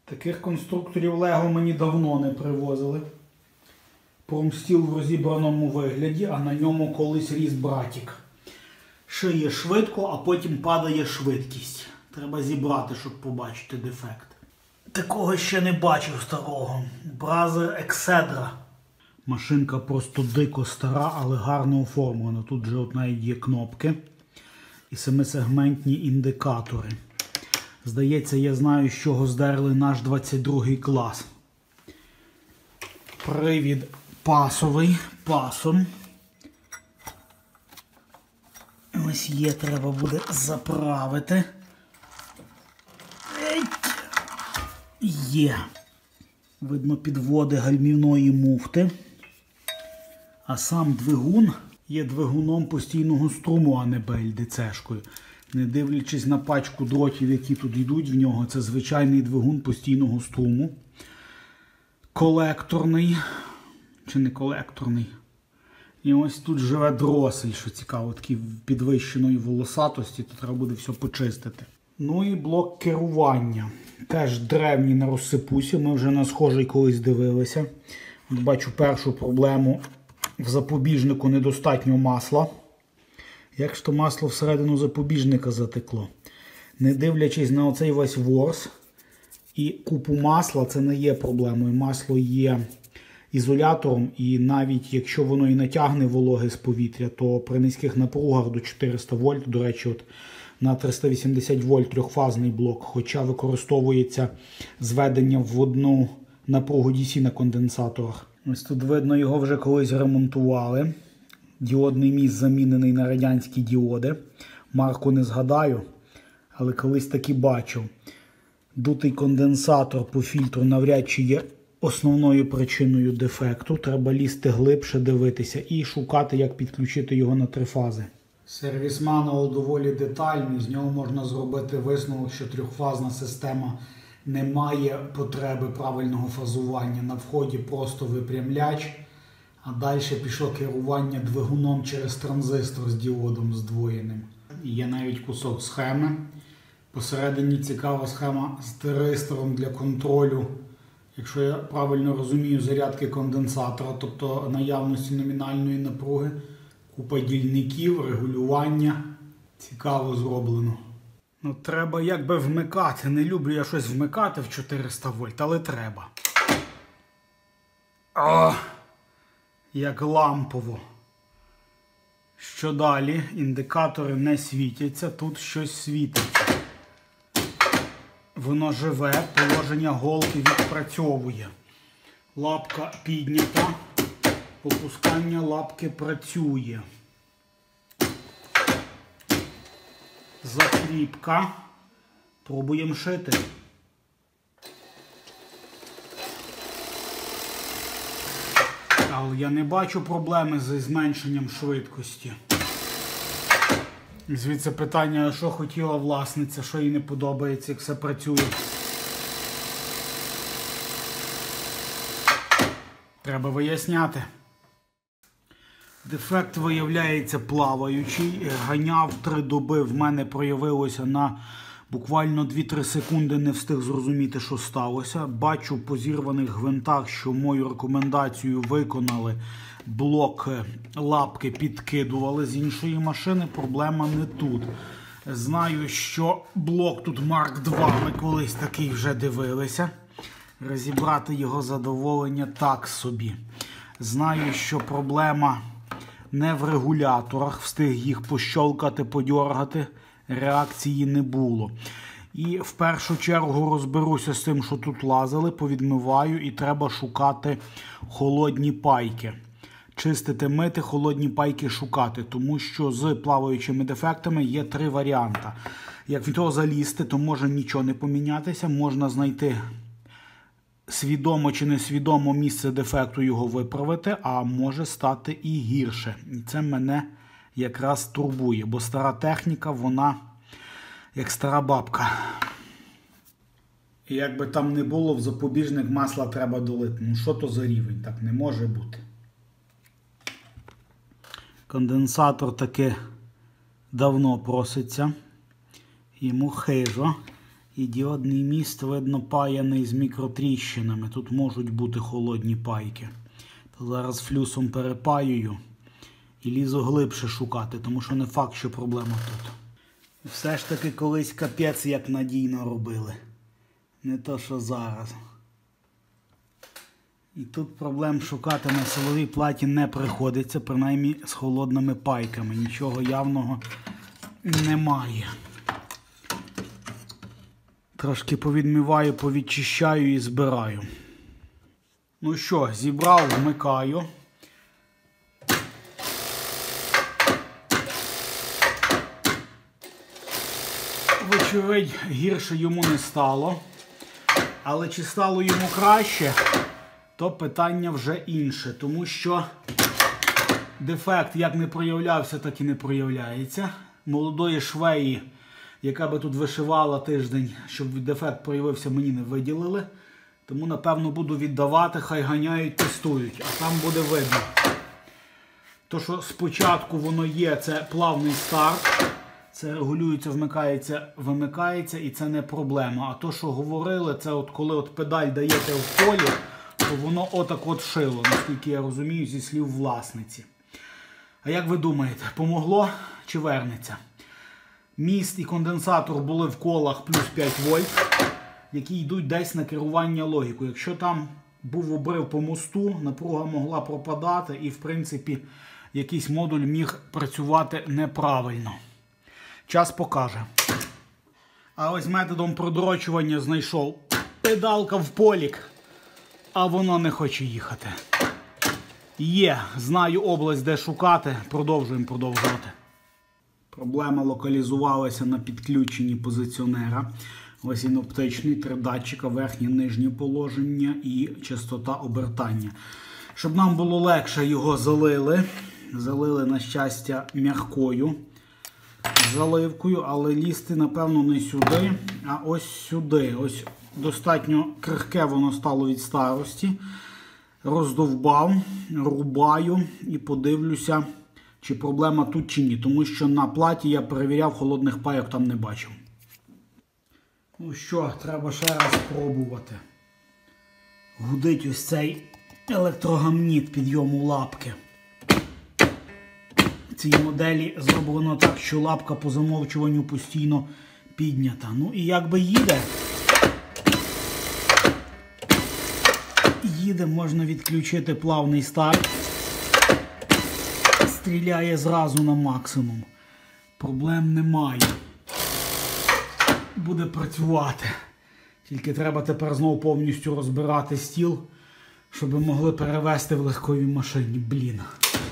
Таких конструкторів Lego мені давно не привозили. Промстіл в розібраному вигляді, а на ньому колись ріс братік. Шиє швидко, а потім падає швидкість. Треба зібрати, щоб побачити дефект. Такого ще не бачив старого. Brother Excedra. Машинка просто дико стара, але гарно оформлена. Тут же от навіть є кнопки і семисегментні індикатори. Здається, я знаю, з чого здерли наш 22 клас. Привід пасовий, пасом. Ось є, треба буде заправити. Є. Видно підводи гальмівної муфти. А сам двигун є двигуном постійного струму, а не БЛДЦ-шкою. Не дивлячись на пачку дротів, які тут йдуть в нього, це звичайний двигун постійного струму. Колекторний. Чи не колекторний? І ось тут живе дросель, що цікаво, такий підвищеної волосатості, то треба буде все почистити. Ну і блок керування. Теж древній на розсипусі, ми вже на схожий колись дивилися. Бачу першу проблему: в запобіжнику недостатньо масла. Як ж то масло всередину запобіжника затекло. Не дивлячись на оцей весь ворс і купу масла, це не є проблемою. Масло є ізолятором, і навіть якщо воно і натягне вологи з повітря, то при низьких напругах до 400 вольт, до речі, от на 380 вольт трьохфазний блок, хоча використовується зведення в одну напругу DC на конденсаторах. Ось тут видно, його вже колись ремонтували. Діодний міст замінений на радянські діоди. Марку не згадаю, але колись таки бачив. Дутий конденсатор по фільтру навряд чи є основною причиною дефекту. Треба лізти глибше, дивитися і шукати, як підключити його на 3 фази. Сервіс-мануал доволі детальний, з нього можна зробити висновок, що трьохфазна система не має потреби правильного фазування. На вході просто випрямляч, а далі пішло керування двигуном через транзистор з діодом здвоєним. Є навіть кусок схеми. Посередині цікава схема з тиристором для контролю, якщо я правильно розумію, зарядки конденсатора, тобто наявності номінальної напруги, купа дільників, регулювання. Цікаво зроблено. Ну, треба якби вмикати. Не люблю я щось вмикати в 400 вольт, але треба. О! Як лампово. Що далі? Індикатори не світяться, тут щось світиться. Воно живе, положення голки відпрацьовує. Лапка піднята, опускання лапки працює. Закріпка. Пробуємо шити. Але я не бачу проблеми зі зменшенням швидкості. Звідси питання, що хотіла власниця, що їй не подобається, як все працює. Треба виясняти. Дефект виявляється плаваючий. Ганяв 3 доби, в мене проявилося на буквально 2-3 секунди, не встиг зрозуміти, що сталося. Бачу по зірваних гвинтах, що мою рекомендацію виконали. Блок лапки підкидували з іншої машини, проблема не тут. Знаю, що блок тут Mark II, ми колись такий вже дивилися. Розібрати його задоволення так собі. Знаю, що проблема не в регуляторах, встиг їх пощолкати, подьоргати, реакції не було. І в першу чергу розберуся з тим, що тут лазили, повідмиваю, і треба шукати холодні пайки. Чистити, мити, холодні пайки шукати, тому що з плаваючими дефектами є 3 варіанти. Як від того залізти, то може нічого не помінятися, можна знайти свідомо чи несвідомо місце дефекту, його виправити, а може стати і гірше. І це мене якраз турбує, бо стара техніка, вона як стара бабка. І як би там не було, в запобіжник масла треба долити. Ну що то за рівень? Так не може бути. Конденсатор таки давно проситься. Йому хижо. І діодний міст, видно, паяний з мікротріщинами. Тут можуть бути холодні пайки. То зараз флюсом перепаюю і лізу глибше шукати, тому що не факт, що проблема тут. Все ж таки колись капець як надійно робили. Не то, що зараз. І тут проблем шукати на силовій платі не приходиться, принаймні з холодними пайками. Нічого явного немає. Трошки повідмиваю, повідчищаю і збираю. Ну що, зібрав, вмикаю. Вочевидь, гірше йому не стало. Але чи стало йому краще, то питання вже інше. Тому що дефект як не проявлявся, так і не проявляється. Молодої швеї, яка би тут вишивала тиждень, щоб дефект проявився, мені не виділили. Тому, напевно, буду віддавати, хай ганяють, тестують, а там буде видно. То, що спочатку воно є, це плавний старт. Це регулюється, вмикається, вимикається, і це не проблема. А то, що говорили, це от коли от педаль даєте в полі, то воно отак от шило, наскільки я розумію, зі слів власниці. А як ви думаєте, помогло чи вернеться? Міст і конденсатор були в колах плюс 5 вольт, які йдуть десь на керування логікою. Якщо там був обрив по мосту, напруга могла пропадати і, в принципі, якийсь модуль міг працювати неправильно. Час покаже. А ось методом продрочування знайшов педалка в полік, а воно не хоче їхати. Є, знаю область, де шукати, продовжуємо продовжувати. Проблема локалізувалася на підключенні позиціонера. Ось він оптичний, 3 датчика, верхнє, нижнє положення і частота обертання. Щоб нам було легше, його залили. Залили, на щастя, м'якою заливкою, але лізти, напевно, не сюди, а ось сюди. Ось достатньо крихке воно стало від старості. Роздовбав, рубаю і подивлюся, чи проблема тут, чи ні. Тому що на платі я перевіряв, холодних пайок там не бачив. Ну що, треба ще раз спробувати. Гудить ось цей електрогамніт підйому лапки. В цій моделі зроблено так, що лапка по замовчуванню постійно піднята. Ну і якби їде, можна відключити плавний старт. Стріляє зразу на максимум. Проблем немає. Буде працювати. Тільки треба тепер знову повністю розбирати стіл, щоб могли перевезти в легковій машині. Блін.